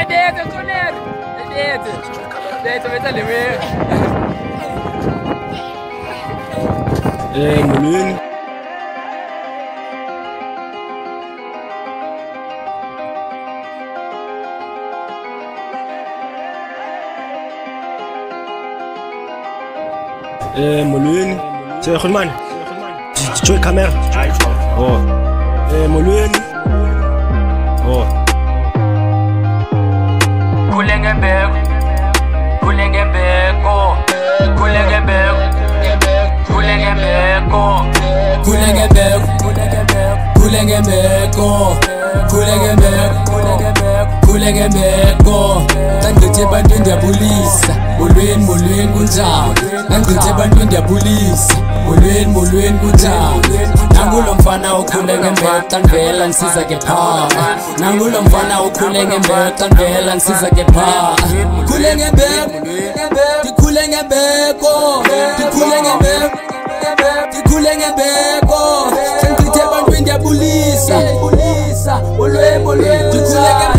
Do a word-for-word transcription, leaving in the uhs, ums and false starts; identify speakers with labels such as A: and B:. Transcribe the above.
A: Dentro, Conero! Dentro! Dentro, vem ali, vem!
B: Eh, molweni. Eh, molweni. Sir Khulman. Joy camera. Oh. Eh, molweni. Oh.
A: Kulenge beko. Kulenge beko. Kulenge beko. Kulenge beko. Kulenge beko. Kulenge beko. Kulenge beko. Kulenge beko. Ngangithe bantu ndiyabulisa. Molweni molweni kunjani? Ngangithe bantu ndiyabulisa. Molweni molweni kunjani? Nangulo mfana okhulenge mbeka ngivela ngisiza ke pha. Nangulo mfana okhulenge mbeka ngivela ngisiza ke pha. Khulenge mbeko. Dikhulenge mbeko. Dikhulenge mbeko. Dikhulenge mbeko. Ngangithe bantu ndiyabulisa. Molweni molweni kunjani?